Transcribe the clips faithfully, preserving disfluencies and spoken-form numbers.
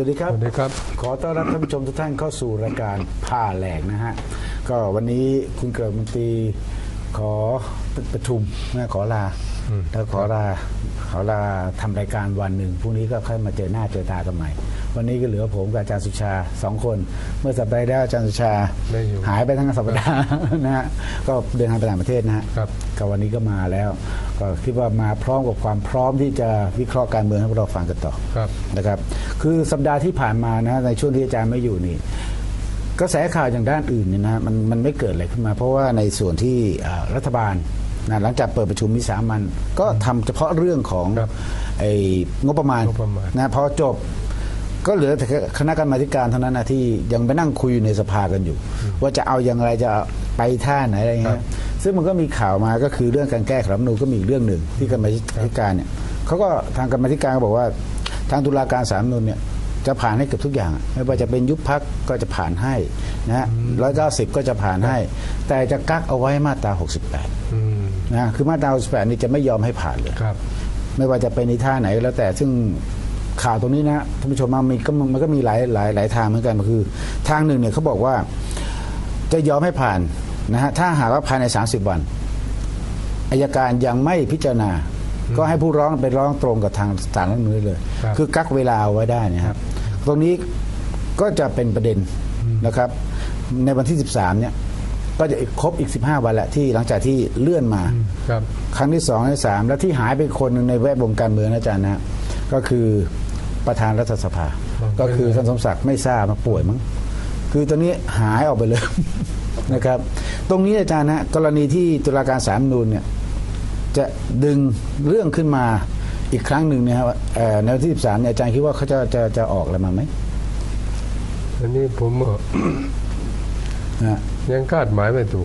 วัสดีครับสวัสดีครับขอต้อนรับท่านผู้ชมทุกท่านเข้าสู่รายการผ่าแหลกนะฮะก็วันนี้คุณเกิดมนตรีขอประชุมนะขอลาแล้วขอลาขอลาทำรายการวันหนึ่งพรุ่งนี้ก็ค่อยมาเจอหน้าเจอตากันใหม่วันนี้ก็เหลือผมกับอาจารย์สุชาสองคนเมื่อสัปดาห์แล้วอาจารย์สุชาหายไปทั้งสัปดาห์นะฮะก็เดินทางไปต่างประเทศนะฮะก็วันนี้ก็มาแล้วก็คิดว่ามาพร้อมกับความพร้อมที่จะวิเคราะห์การเมืองให้พวกเราฟังกันต่อนะครับคือสัปดาห์ที่ผ่านมานะในช่วงที่อาจารย์ไม่อยู่นี่กระแสข่าวอย่างด้านอื่นเนี่ยนะมันมันไม่เกิดอะไรขึ้นมาเพราะว่าในส่วนที่รัฐบาลนะหลังจากเปิดประชุมวิสามัญก็ทำเฉพาะเรื่องของไอ้งบประมาณนะพอจบก็เหลือแต่คณะกรรมาการเท่านั้นนะที่ยังไปนั่งคุยอยู่ในสภากันอยู่ว่าจะเอาอย่างไรจะไปท่าไหนอะไรเงี้ยซึ่งมันก็มีข่าวมาก็คือเรื่องการแก้รัฐธรรมนูญก็มีเรื่องหนึ่งที่กรรมาธิการเนี่ยเขาก็ทางกรรมาธิการก็บอกว่าทางตุลาการศาลรัฐธรรมนูญเนี่ยจะผ่านให้เกือบทุกอย่างไม่ว่าจะเป็นยุบพรรคก็จะผ่านให้นะฮะร้อยเก้าสิบก็จะผ่านให้แต่จะกักเอาไว้มาตราหกสิบแปดนะคือมาตราหกสิบแปดนี่จะไม่ยอมให้ผ่านเลยไม่ว่าจะเป็นในท่าไหนแล้วแต่ซึ่งข่าวตรงนี้นะท่านผู้ชมมันก็มันก็มีหลายหลายหลายทางเหมือนกันคือทางหนึ่งเนี่ยเขาบอกว่าจะยอมให้ผ่านนะฮะถ้าหากว่าภายในสามสิบวันอัยการยังไม่พิจารณาก็ให้ผู้ร้องไปร้องตรงกับทางศาลรัฐธรรมนูญเลยคือกักเวลาเอาไว้ได้นะครับตรงนี้ก็จะเป็นประเด็นนะครับในวันที่สิบสามเนี่ยก็จะครบอีกสิบห้าวันแหละที่หลังจากที่เลื่อนมาครั้งที่สองที่สามแล้วที่หายไปคนหนึ่งในแวดวงการเมืองอาจารย์นะก็คือประธานรัฐสภาก็คือท่านสมศักดิ์ไม่ทราบมาป่วยมั้งคือตอนนี้หายออกไปเลยนะครับตรงนี้อาจารย์นะกรณีที่ตุลาการศาลรัฐธรรมนูญเนี่ยจะดึงเรื่องขึ้นมาอีกครั้งหนึ่งนะครับในวันที่สิบสามเนี่ยอาจารย์คิดว่าเขาจะจะจะออกอะไรมาไหมอันนี้ผมยังคาดหมายไม่ถูก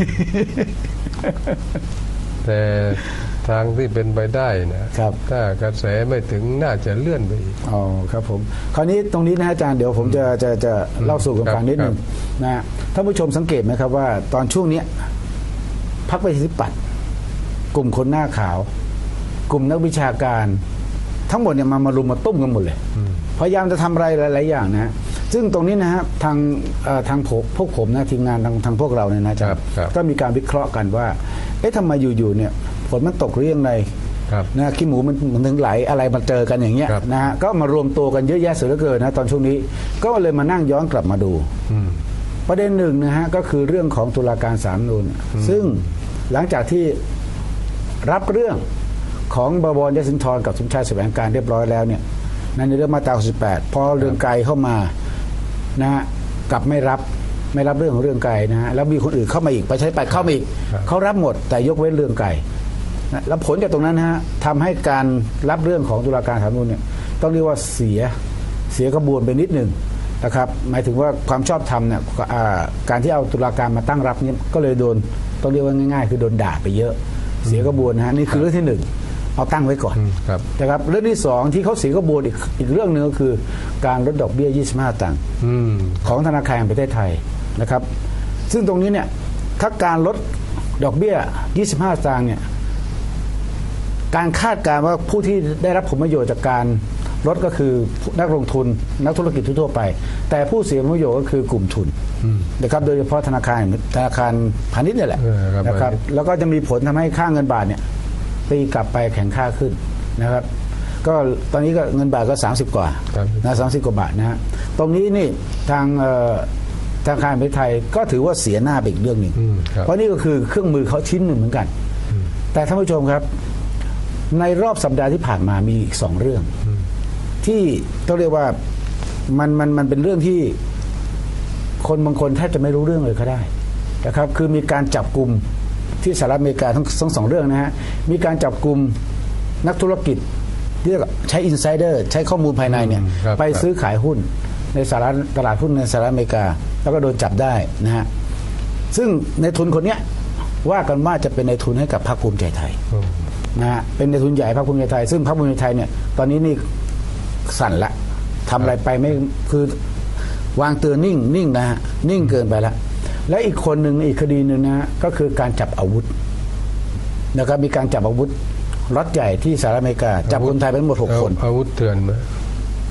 แต่ทางที่เป็นไปได้นะครับถ้ากระแสไม่ถึงน่าจะเลื่อนไปอีกอ๋อครับผมคราวนี้ตรงนี้นะอาจารย์เดี๋ยวผมจะจะจะเล่าสู่กันฟังนิดนึงนะท่านผู้ชมสังเกตไหมครับว่าตอนช่วงนี้พรรคประชาธิปัตย์กลุ่มคนหน้าขาวกลุ่มนักวิชาการทั้งหมดเนี่ยมามารุมมาตุ้มกันหมดเลยพยายามจะทำอะไรหลายๆอย่างนะซึ่งตรงนี้นะฮะทางทางผมพวกผมนะทีมงานทางทางพวกเราเนี่ยนะครับก็มีการวิเคราะห์กันว่าเอ๊ะทำไมอยู่ๆเนี่ยฝนมันตกหรือยังไงนะขี้หมูมันมันถึงไหลอะไรมาเจอกันอย่างเงี้ยนะฮะก็มารวมตัวกันเยอะแยะเสียเหลือเกินนะตอนช่วงนี้ก็เลยมานั่งย้อนกลับมาดูประเด็นหนึ่งนะฮะก็คือเรื่องของตุลาการศาลรัฐธรรมนูญซึ่งหลังจากที่รับเรื่องของบวรยศินทร์กับสมชายแสวงการเรียบร้อยแล้วเนี่ยในเรื่องมาตราสิบแปดพอเรื่องไกลเข้ามานะฮะกลับไม่รับไม่รับเรื่องของเรื่องไกลนะฮะแล้วมีคนอื่นเข้ามาอีกไปใช้ไปเข้ามาอีกเขารับหมดแต่ยกเว้นเรื่องไกลนะแล้วผลจากตรงนั้นนะฮะทำให้การรับเรื่องของตุลาการศาลรัฐธรรมนูญเนี่ยต้องเรียกว่าเสียเสียกระบวนไปนิดหนึ่งนะครับหมายถึงว่าความชอบธรรมเนี่ยการที่เอาตุลาการมาตั้งรับเนี่ยก็เลยโดนต้องเรียกว่าง่ายๆคือโดนด่าไปเยอะเสียกระบวนนะฮะนี่คือเรื่องที่หนึ่งเอาตั้งไว้ก่อนนะครับเรื่องที่สองที่เขาเสียกระบวนอีกอีกเรื่องหนึ่งก็คือการลดดอกเบี้ยยี่สิบห้าตังค์ของธนาคารแห่งประเทศไทยนะครับซึ่งตรงนี้เนี่ยถ้าการลดดอกเบี้ยยี่สิบห้าตังค์เนี่ยการคาดการณ์ว่าผู้ที่ได้รับผลประโยชน์จากการลดก็คือนักลงทุนนักธุรกิจทั่วไปแต่ผู้เสียผลประโยชน์ก็คือกลุ่มทุนนะครับโดยเฉพาะธนาคารธนาคารพาณิชย์นี่แหละนะครับแล้วก็จะมีผลทำให้ค่าเงินบาทเนี่ยตีกลับไปแข็งค่าขึ้นนะครับก็ตอนนี้ก็เงินบาทก็สามสิบกว่านะสามสิบกว่าบาทนะฮะตรงนี้นี่ทางธนาคารแห่งประเทศไทยก็ถือว่าเสียหน้าไปอีกเรื่องหนึ่งเพราะนี่ก็คือเครื่องมือเขาชิ้นหนึ่งเหมือนกันแต่ท่านผู้ชมครับในรอบสัปดาห์ที่ผ่านมามีอีกสองเรื่องที่ต้องเรียกว่ามันมันมันเป็นเรื่องที่คนบางคนแทบจะไม่รู้เรื่องเลยก็ได้นะครับคือมีการจับกลุ่มที่สหรัฐอเมริกาทั้งทั้งสองเรื่องนะฮะมีการจับกลุ่มนักธุรกิจที่ใช้อินไซเดอร์ใช้ข้อมูลภายในเนี่ยไปซื้อขายหุ้นในสหรัฐตลาดหุ้นในสหรัฐอเมริกาแล้วก็โดนจับได้นะฮะซึ่งในทุนคนนี้ว่ากันว่าจะเป็นในทุนให้กับพรรคภูมิใจไทยนะฮะเป็นในทุนใหญ่พรรคภูมิใจไทยซึ่งพรรคภูมิใจไทยเนี่ยตอนนี้นี่สั่นละทำอะไรไปไม่คือวางตัวนิ่งนิ่งนะฮะนิ่งเกินไปแล้วและอีกคนหนึ่งอีกคดีหนึ่งนะก็คือการจับอาวุธนะครับมีการจับอาวุธรถใหญ่ที่สหรัฐอเมริกาจับคนไทยเป็นหมดหกคนอาวุธเถื่อนไหม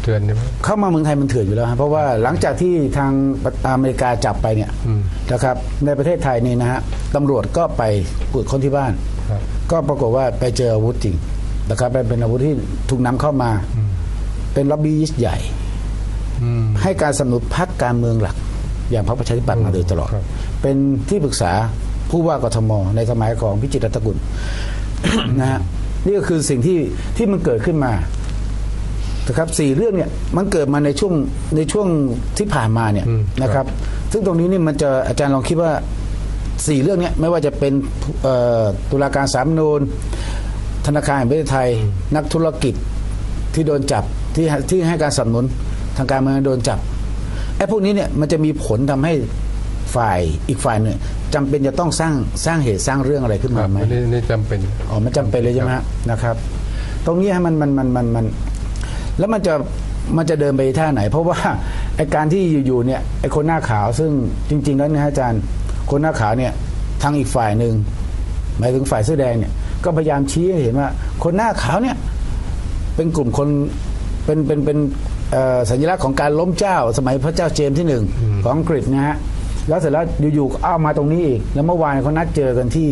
ถื่อนใช่ไหมเข้ามาเมืองไทยมันเถื่อนอยู่แล้วเพราะว่าหลังจากที่ทางอเมริกาจับไปเนี่ยนะครับในประเทศไทยนี่นะฮะตำรวจก็ไปตรวจค้นที่บ้านก็ปรากฏว่าไปเจออาวุธจริงนะครับเป็นอาวุธที่ถูกนำเข้ามาเป็นล็อบบี้ยิสต์ใหญ่ให้การสนับสนุนพรรคการเมืองหลักอย่างพรรคประชาธิปัตย์มาโดยตลอดเป็นที่ปรึกษาผู้ว่ากทมในสมัยของพิจิตรรัตนกุล นะฮะนี่ก็คือสิ่งที่ที่มันเกิดขึ้นมานะครับสี่เรื่องเนี่ยมันเกิดมาในช่วงในช่วงที่ผ่านมาเนี่ยนะครับซึ่งตรงนี้นี่มันจะอาจารย์ลองคิดว่าสี่เรื่องนี้ไม่ว่าจะเป็นตุลาการศาลรัฐธรรมนูญธนาคารแห่งประเทศไทยนักธุรกิจที่โดนจับที่ที่ให้การสนับสนุนทางการเมืองโดนจับไอ้พวกนี้เนี่ยมันจะมีผลทำให้ฝ่ายอีกฝ่ายหนึ่งจำเป็นจะต้องสร้างสร้างเหตุสร้างเรื่องอะไรขึ้นมาไหมนี่นี่จำเป็นอ๋อมันจำเป็นเลยใช่ไหมนะครับตรงนี้มันมันมันมันมันแล้วมันจะมันจะเดินไปท่าไหนเพราะว่าไอ้การที่อยู่ๆเนี่ยไอ้คนหน้าขาวซึ่งจริงๆแล้วนะอาจารย์คนหน้าขาวเนี่ยทางอีกฝ่ายหนึ่งหมายถึงฝ่ายเสื้อแดงเนี่ยก็พยายามชี้ให้เห็นว่าคนหน้าขาวเนี่ยเป็นกลุ่มคนเป็นเป็นเป็นสัญลักษณ์ของการล้มเจ้าสมัยพระเจ้าเจมส์ที่หนึ่งของอังกฤษนะฮะแล้วเสร็จแล้วอยู่ๆเอามาตรงนี้อีกแล้วเมื่อวานเขานัดเจอกันที่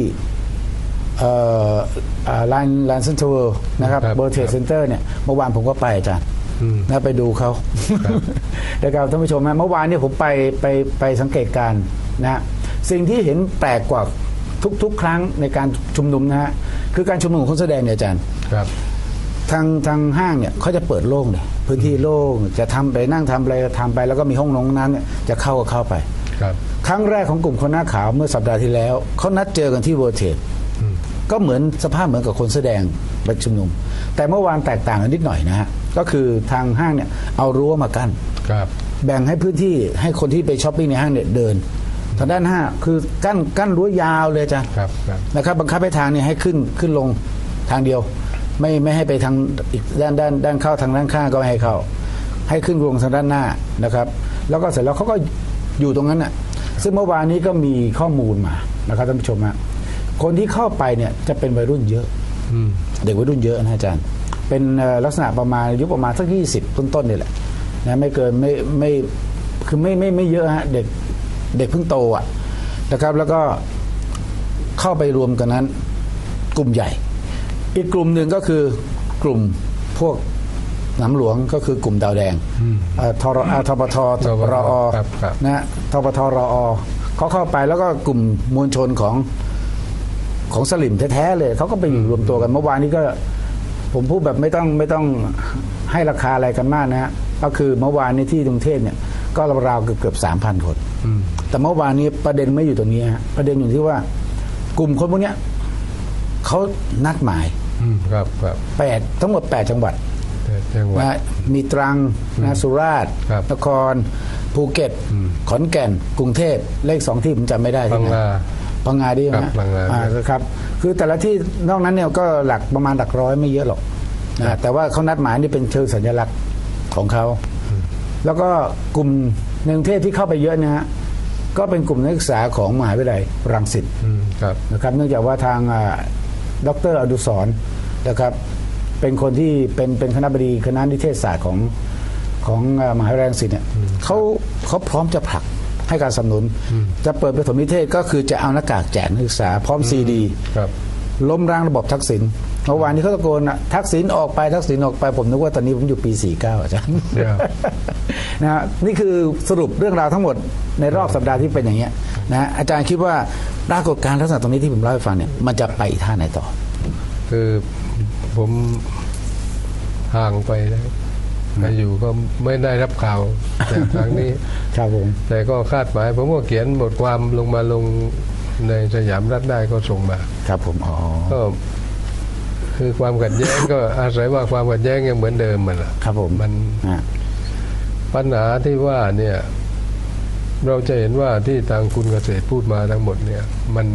ลานลานเซ็นทรัลนะครับเบอร์เทสเซ็นเตอร์เนี่ยเมื่อวานผมก็ไปอาจารย์นะไปดูเขาเดี๋ยวครับท่านผู้ชมนะเมื่อวานเนี่ยผมไปไปไปสังเกตการนะสิ่งที่เห็นแปลกกว่าทุกๆครั้งในการชุมนุมนะฮะคือการชุมนุมของคนแสดงเนี่ยอาจารย์ครับทางทางห้างเนี่ยเขาจะเปิดโล่งเลยพื้นที่โล่งจะทำไปนั่งทำอะไรทำไปแล้วก็มีห้องน้องนั้นเนี่ยจะเข้าก็เข้าไปครั้งแรกของกลุ่มคนหน้าขาวเมื่อสัปดาห์ที่แล้วเขานัดเจอกันที่เวอร์เทสก็เหมือนสภาพเหมือนกับคนแสดงไปชุมนุมแต่เมื่อวานแตกต่างกันนิดหน่อยนะฮะก็คือทางห้างเนี่ยเอารั้วมากั้นแบ่งให้พื้นที่ให้คนที่ไปช้อปปิ้งในห้างเนี่ยเดินทางด้านห้าคือกั้นกั้นรั้วยาวเลยจ้ะนะครับบังคับให้ทางเนี่ยให้ขึ้นขึ้นลงทางเดียวไม่ไม่ให้ไปทางอีกด้านด้านด้านเข้าทางด้านข้างก็ไม่ให้เข้าให้ขึ้นลงทางด้านหน้านะครับแล้วก็เสร็จแล้วเขาก็อยู่ตรงนั้นน่ะซึ่งเมื่อวานนี้ก็มีข้อมูลมานะครับท่านผู้ชมฮะคนที่เข้าไปเนี่ยจะเป็นวัยรุ่นเยอะเด็กวัยรุ่นเยอะนะอาจารย์เป็นลักษณะประมาณอายุประมาณสักยี่สิบต้นๆนี่แหละนะไม่เกินไม่ไม่คือไม่ไม่ไม่เยอะฮะเด็กเด็กเพิ่งโตอ่ะนะครับแล้วก็เข้าไปรวมกันนั้นกลุ่มใหญ่อีกกลุ่มหนึ่งก็คือกลุ่มพวกน้ำหลวงก็คือกลุ่มดาวแดงทรทปทรอนะทปทรอเขาเข้าไปแล้วก็กลุ่มมวลชนของของสลิมแท้ๆเลยเขาก็ไปอยู่รวมตัวกันเมื่อวานนี้ก็ผมพูดแบบไม่ต้องไม่ต้องให้ราคาอะไรกันมากนะฮะก็คือเมื่อวานนี้ที่กรุงเทพเนี่ยก็ราวๆเกือบเกือบสามพันคนแต่เมื่อวานนี้ประเด็นไม่อยู่ตรงนี้ฮะประเด็นอยู่ที่ว่ากลุ่มคนพวกนี้เขานัดหมายครับครับแปดทั้งหมดแปดจังหวัดนะมีตรังนะสุราษฎร์นครภูเก็ตขอนแก่นกรุงเทพเลขสองที่ผมจำไม่ได้พังงาพังงาดีนะนะครับคือแต่ละที่นอกนั้นเนี่ยก็หลักประมาณหลักร้อยไม่เยอะหรอกนะแต่ว่าเขานัดหมายนี่เป็นเชิงสัญลักษณ์ของเขาแล้วก็กลุ่มในกรุงเทพที่เข้าไปเยอะนะฮะก็เป็นกลุ่มนักศึกษาของมหาวิทยาลัยรังสิตนะครับเนื่องจากว่าทางดร.อดุสรณ์นะครับเป็นคนที่เป็นเป็นคณบดีคณะนิเทศศาสตร์ของของมหาวิทยาลัยรังสิตเนี่ยเขาเขาพร้อมจะผลักให้การสนับสนุนจะเปิดประถมนิเทศก็คือจะเอาหน้ากากแจกนักศึกษาพร้อมซีดีล้มล้างระบบทักษิณเมื่อวานนี้เขาตะโกนนะทักษิณออกไปทักษิณออกไปผมนึกว่าตอนนี้ผมอยู่ปีสี่สิบเก้าอาจารย์นะฮะนี่คือสรุปเรื่องราวทั้งหมดในรอบสัปดาห์ที่เป็นอย่างเงี้ยนะอาจารย์คิดว่าปรากฏการณ์ลักษณะตรงนี้ที่ผมเล่าให้ฟังเนี่ยมันจะไปท่าไหนต่อคือผมห่างไปนะมาอยู่ก็ไม่ได้รับข่าวจากครั้งนี้ครับผมแต่ก็คาดหมายผมก็เขียนบทความลงมาลงในสยามรัฐได้ก็ส่งมาครับผมอ๋อก็คือความขัดแย้งก็อาศัยว่าความขัดแย้งยังเหมือนเดิมมันครับผมมันปัญหาที่ว่าเนี่ยเราจะเห็นว่าที่ทางคุณเกษตรพูดมาทั้งหมดเนี่ยมัน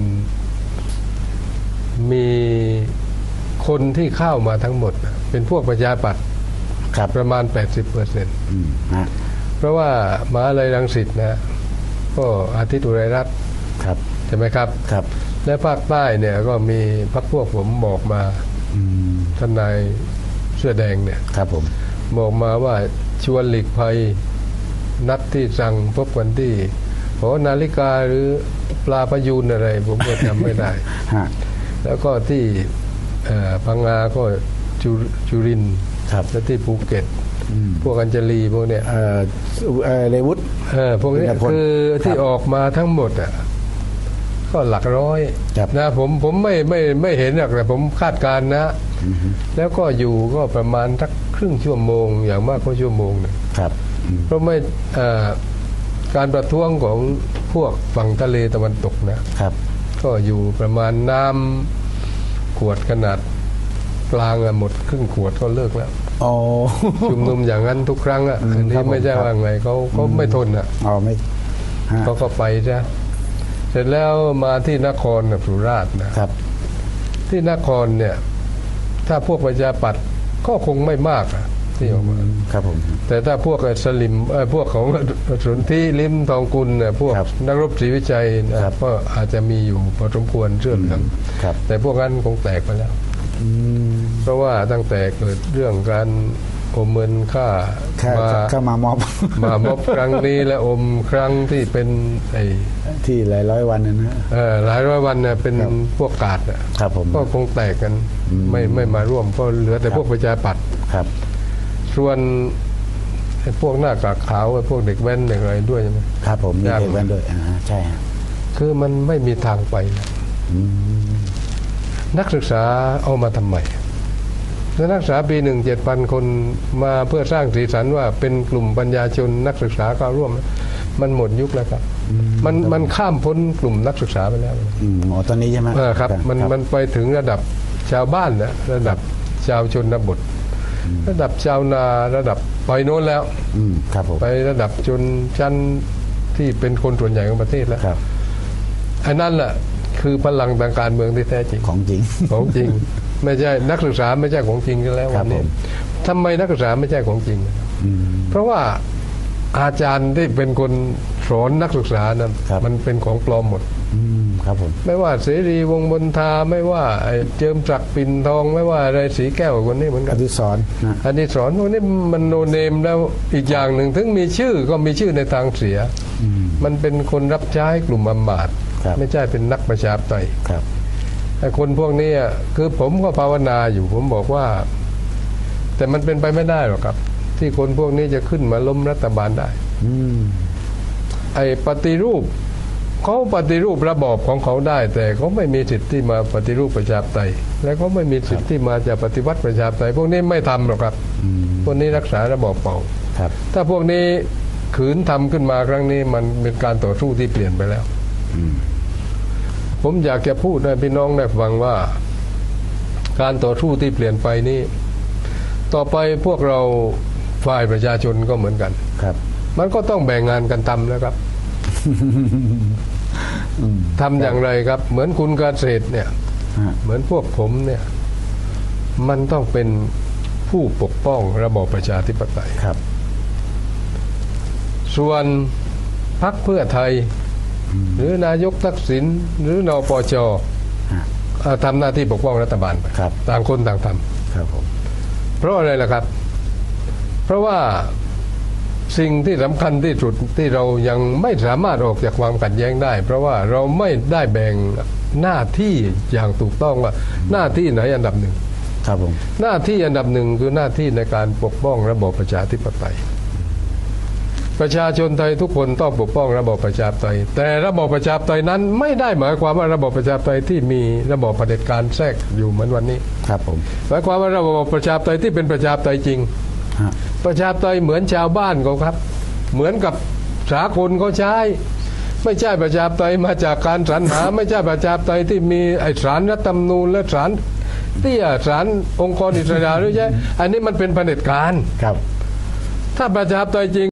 มีคนที่เข้ามาทั้งหมดเป็นพวกประชาธิปัตย์ประมาณ แปดสิบเปอร์เซ็นต์ เพราะว่ามหาวิทยาลัยรังสิตนะก็อาทิตย์อุไรรัตน์ใช่ไหมครับครับและภาคใต้เนี่ยก็มีพรรคพวกผมบอกมาท่านนายเสื้อแดงเนี่ยครับผมบอกมาว่าชวนหลีกภัยนัดที่สั่งพบกันที่หอนาฬิกาหรือปลาพยูนอะไรผมก็จำไม่ได้ แล้วก็ที่พังงาก็จุจุรินทร์และที่ภูเก็ตพวกอัญชลีพวกเนี้ยเลวุฒพวกนี้คือที่ออกมาทั้งหมดอ่ะก็หลักร้อยนะผมผมไม่ไม่ไม่เห็นหรอกแต่ผมคาดการณ์นะแล้วก็อยู่ก็ประมาณสักครึ่งชั่วโมงอย่างมากก็ชั่วโมงนึงเพราะไม่การประท้วงของพวกฝั่งทะเลตะวันตกนะครับก็อยู่ประมาณน้ำขวดขนาดกลางหมดครึ่งขวดก็เลิกแล้วชุมนุมอย่างนั้นทุกครั้งอ่ะอันนี้ไม่ใช่ว่าไงเขาเขาไม่ทนอ่ะเขาก็ไปใช่เสร็จแล้วมาที่นครสุราษฎร์นะครับที่นครเนี่ยถ้าพวกประชาปัตย์ก็คงไม่มากอ่ะที่ออกมาครับผมแต่ถ้าพวกสลิมพวกของสุนทรีลิ้มทองกุลเนี่ยพวกนักรบศรีวิชัยก็อาจจะมีอยู่พอสมควรเชื่อมถึงแต่พวกนั้นคงแตกไปแล้วเพราะว่าตั้งแต่เกิดเรื่องการอมเงินค่ามาค่ามามอบมาม็อบครั้งนี้และอมครั้งที่เป็นไอ้ที่หลายร้อยวันนะเออหลายร้อยวันเนี่ยเป็นพวกกาดอ่ะก็คงแตกกันไม่ไม่มาร่วมก็เหลือแต่พวกประชาปัตย์ครับส่วนไอ้พวกหน้ากากขาวไอ้พวกเด็กแว้นเด็กอะไรด้วยใช่ไหมครับผมมีเด็กแว้นด้วยอ่าใช่คือมันไม่มีทางไปนักศึกษาเอามาทำไมนักศึกษาปีหนึ่งเจ็ดพันคนมาเพื่อสร้างสีสันว่าเป็นกลุ่มปัญญาชนนักศึกษาเข้าร่วมมันหมดยุคแล้วครับมันมันข้ามพ้นกลุ่มนักศึกษาไปแล้วอ๋อตอนนี้ใช่ไหมครับมันมันไปถึงระดับชาวบ้านนะระดับชาวชนบทระดับชาวนาระดับไปโน้นแล้วไประดับชนชั้นที่เป็นคนส่วนใหญ่ของประเทศแล้วอันนั้นแหละคือพลังทางการเมืองที่แท้จริงของจริงของจริงไม่ใช่นักศึกษาไม่ใช่ของจริงกันแล้ววันนี้ทำไมนักศึกษาไม่ใช่ของจริงเพราะว่าอาจารย์ที่เป็นคนสอนนักศึกษานั้นมันเป็นของปลอมหมดครับผมไม่ว่าเสรีวงศ์บนทาไม่ว่าเจิมศักดิ์ปิ่นทองไม่ว่าอะไรสีแก้วคนนี้เหมือนกันอดิศรอดิศรพวกนี้มันโนเนมแล้วอีกอย่างหนึ่งถึงมีชื่อก็มีชื่อในทางเสียมันเป็นคนรับใช้กลุ่มอำมาตย์ไม่ใช่เป็นนักประชาธิปไตยไอ้คนพวกนี้คือผมก็ภาวนาอยู่ผมบอกว่าแต่มันเป็นไปไม่ได้หรอกครับที่คนพวกนี้จะขึ้นมาล้มรัฐบาลได้ไอ้ปฏิรูปเขาปฏิรูประบอบของเขาได้แต่เขาไม่มีสิทธิ์ที่มาปฏิรูปประชาธิปไตยและเขาไม่มีสิทธิ์ที่มาจะปฏิวัติประชาธิปไตยพวกนี้ไม่ทำหรอกครับพวกนี้รักษาระบอบเก่าถ้าพวกนี้ขืนทำขึ้นมาครั้งนี้มันเป็นการต่อสู้ที่เปลี่ยนไปแล้วผมอยากจะพูดให้พี่น้องได้ฟังว่าการต่อสู้ที่เปลี่ยนไปนี้ต่อไปพวกเราฝ่ายประชาชนก็เหมือนกันครับมันก็ต้องแบ่งงานกันทำแล้วครับทำอย่างไรครับเหมือนคุณเกษตรเนี่ยเหมือนพวกผมเนี่ยมันต้องเป็นผู้ปกป้องระบอบประชาธิปไตยครับส่วนพรรคเพื่อไทยหรือนายกทักษิณหรือนปชทำหน้าที่ปกป้องรัฐบาลไปต่างคนต่างทำครับผมเพราะอะไรล่ะครับเพราะว่าสิ่งที่สำคัญที่สุดที่เรายังไม่สามารถออกจากความขัดแย้งได้เพราะว่าเราไม่ได้แบ่งหน้าที่อย่างถูกต้องว่าหน้าที่ไหนอันดับหนึ่งครับผมหน้าที่อันดับหนึ่งคือหน้าที่ในการปกป้องระบอบประชาธิปไตยประชาชนไทยทุกคนต้องปกป้องระบอบประชาธิปไตยแต่ระบอบประชาธิปไตยนั้นไม่ได้หมายความว่าระบอบประชาธิปไตยที่มีระบอบเผด็จการแทรกอยู่เหมือนวันนี้ครับผมหมายความว่าระบอบประชาธิปไตยที่เป็นประชาธิปไตยจริงประชาธิปไตยเหมือนชาวบ้านเขาครับเหมือนกับสากลเขาใช้ไม่ใช่ประชาธิปไตยมาจากการสรรหาไม่ใช่ประชาธิปไตยที่มีไอ้ศาลรัฐธรรมนูญและศาลเตี้ยศาลองค์กรอิสระหรือใช่อันนี้มันเป็นเผด็จการครับถ้าประชาธิปไตยจริง